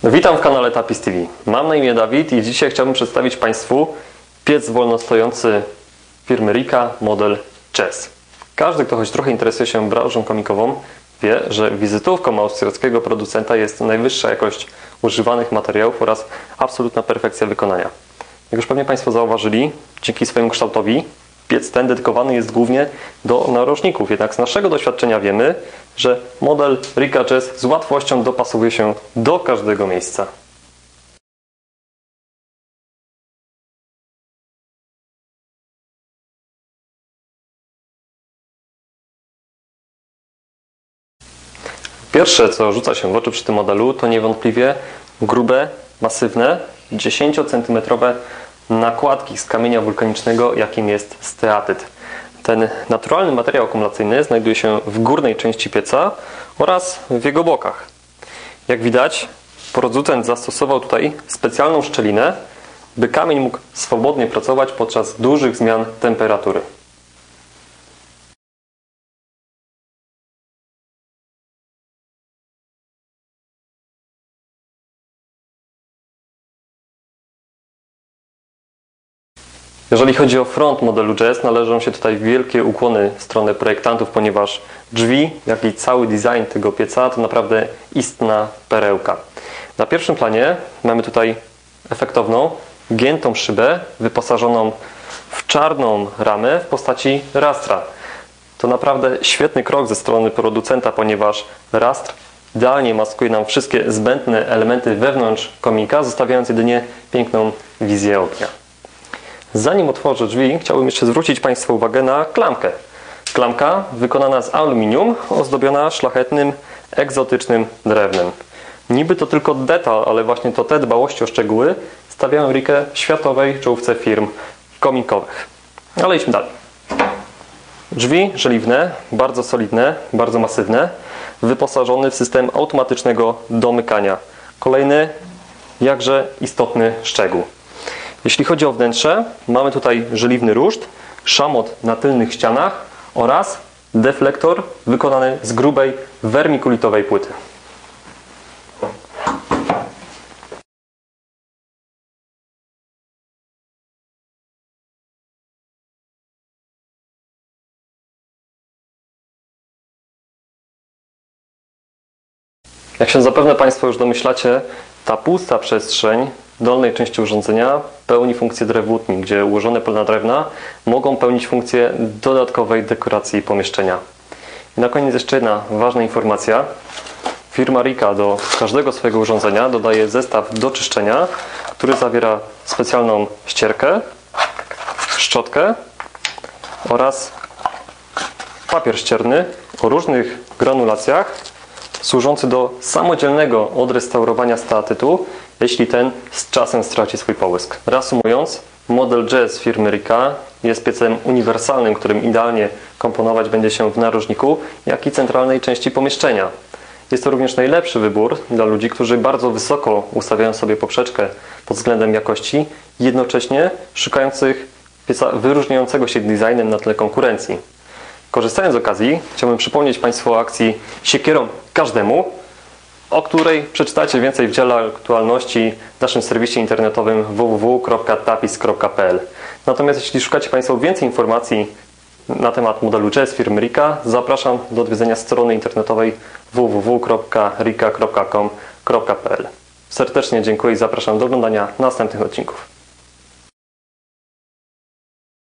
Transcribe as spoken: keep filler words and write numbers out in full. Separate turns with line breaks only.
Witam w kanale Tapis T V. Mam na imię Dawid i dzisiaj chciałbym przedstawić Państwu piec wolnostojący firmy Rika, model Jazz. Każdy, kto choć trochę interesuje się branżą komikową, wie, że wizytówką austriackiego producenta jest najwyższa jakość używanych materiałów oraz absolutna perfekcja wykonania. Jak już pewnie Państwo zauważyli, dzięki swojemu kształtowi piec ten dedykowany jest głównie do narożników, jednak z naszego doświadczenia wiemy, że model Rika Jazz z łatwością dopasowuje się do każdego miejsca. Pierwsze, co rzuca się w oczy przy tym modelu, to niewątpliwie grube, masywne, dziesięciocentymetrowe nakładki z kamienia wulkanicznego, jakim jest steatyt. Ten naturalny materiał akumulacyjny znajduje się w górnej części pieca oraz w jego bokach. Jak widać, producent zastosował tutaj specjalną szczelinę, by kamień mógł swobodnie pracować podczas dużych zmian temperatury. Jeżeli chodzi o front modelu Jazz, należą się tutaj wielkie ukłony w stronę projektantów, ponieważ drzwi, jak i cały design tego pieca to naprawdę istna perełka. Na pierwszym planie mamy tutaj efektowną, giętą szybę wyposażoną w czarną ramę w postaci rastra. To naprawdę świetny krok ze strony producenta, ponieważ rastr idealnie maskuje nam wszystkie zbędne elementy wewnątrz komika, zostawiając jedynie piękną wizję ognia. Zanim otworzę drzwi, chciałbym jeszcze zwrócić Państwa uwagę na klamkę. Klamka wykonana z aluminium, ozdobiona szlachetnym, egzotycznym drewnem. Niby to tylko detal, ale właśnie to te dbałości o szczegóły stawiają Rikę w światowej czołówce firm komikowych. Ale idźmy dalej. Drzwi żeliwne, bardzo solidne, bardzo masywne, wyposażone w system automatycznego domykania. Kolejny, jakże istotny szczegół. Jeśli chodzi o wnętrze, mamy tutaj żeliwny ruszt, szamot na tylnych ścianach oraz deflektor wykonany z grubej wermikulitowej płyty. Jak się zapewne Państwo już domyślacie, ta pusta przestrzeń dolnej części urządzenia pełni funkcję drewutni, gdzie ułożone polna drewna mogą pełnić funkcję dodatkowej dekoracji pomieszczenia. I na koniec jeszcze jedna ważna informacja. Firma Rika do każdego swojego urządzenia dodaje zestaw do czyszczenia, który zawiera specjalną ścierkę, szczotkę oraz papier ścierny o różnych granulacjach, służący do samodzielnego odrestaurowania steatytu, jeśli ten z czasem straci swój połysk. Reasumując, model Jazz firmy Rika jest piecem uniwersalnym, którym idealnie komponować będzie się w narożniku, jak i centralnej części pomieszczenia. Jest to również najlepszy wybór dla ludzi, którzy bardzo wysoko ustawiają sobie poprzeczkę pod względem jakości, jednocześnie szukających pieca wyróżniającego się designem na tle konkurencji. Korzystając z okazji, chciałbym przypomnieć Państwu o akcji Siekierą Każdemu, o której przeczytacie więcej w dziale aktualności w naszym serwisie internetowym w w w kropka tapis kropka p l. Natomiast jeśli szukacie Państwo więcej informacji na temat modelu Jazz firmy Rika, zapraszam do odwiedzenia strony internetowej w w w kropka rika kropka com kropka p l. Serdecznie dziękuję i zapraszam do oglądania następnych odcinków.